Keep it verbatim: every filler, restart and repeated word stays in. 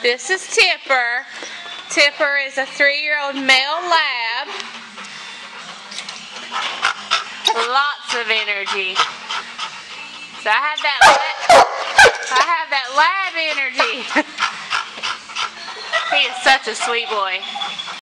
This is Tipper. Tipper is a three-year-old male lab. Lots of energy. So I have that lab, I have that lab energy. He is such a sweet boy.